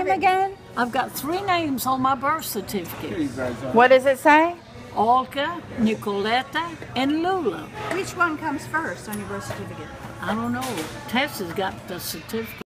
name again? I've got 3 names on my birth certificate. What does it say? Olga, Nicoletta, and Lula. Which one comes first on your birth certificate? I don't know. Tessa's got the certificate.